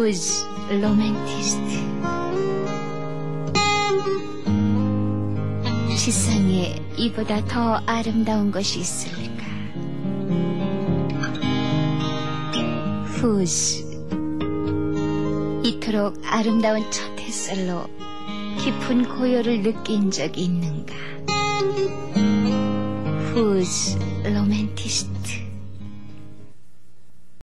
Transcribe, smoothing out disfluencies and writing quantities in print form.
Who's romanticist? 세상에 이보다 더 아름다운 것이 있을까? Who's 이토록 아름다운 첫 햇살로 깊은 고요를 느낀 적이 있는가? Who's romanticist?